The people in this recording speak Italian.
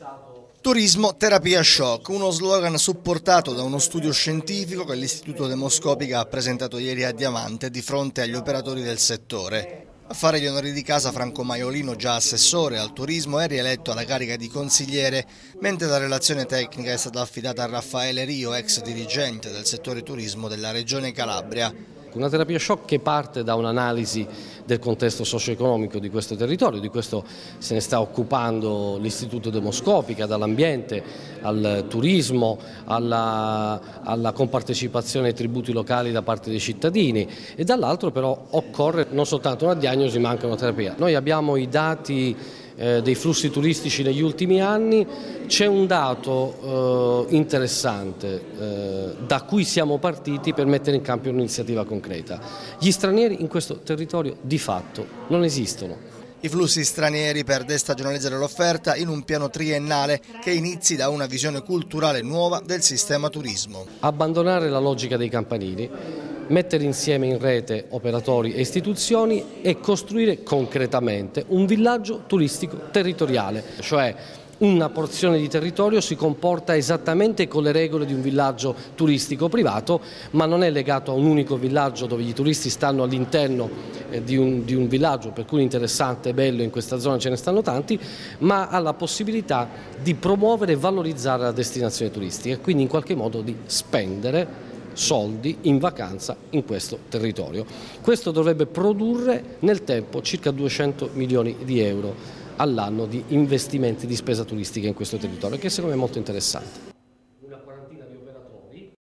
Turismo terapia shock, uno slogan supportato da uno studio scientifico che l'Istituto Demoscopica ha presentato ieri a Diamante di fronte agli operatori del settore. A fare gli onori di casa Franco Maiolino, già assessore al turismo e rieletto alla carica di consigliere, mentre la relazione tecnica è stata affidata a Raffaele Rio, ex dirigente del settore turismo della Regione Calabria. Una terapia shock che parte da un'analisi del contesto socio-economico di questo territorio, di questo se ne sta occupando l'Istituto Demoscopica, dall'ambiente al turismo, alla compartecipazione ai tributi locali da parte dei cittadini, e dall'altro però occorre non soltanto una diagnosi ma anche una terapia. Noi abbiamo i dati dei flussi turistici negli ultimi anni, c'è un dato interessante da cui siamo partiti per mettere in campo un'iniziativa concreta. Gli stranieri in questo territorio di fatto non esistono. I flussi stranieri per destagionalizzare l'offerta in un piano triennale che inizi da una visione culturale nuova del sistema turismo. Abbandonare la logica dei campanili, mettere insieme in rete operatori e istituzioni e costruire concretamente un villaggio turistico territoriale, cioè una porzione di territorio si comporta esattamente con le regole di un villaggio turistico privato, ma non è legato a un unico villaggio dove i turisti stanno all'interno di un villaggio, per cui interessante e bello, in questa zona ce ne stanno tanti, ma ha la possibilità di promuovere e valorizzare la destinazione turistica e quindi in qualche modo di spendere soldi in vacanza in questo territorio. Questo dovrebbe produrre nel tempo circa 200 milioni di euro all'anno di investimenti di spesa turistica in questo territorio, che secondo me è molto interessante.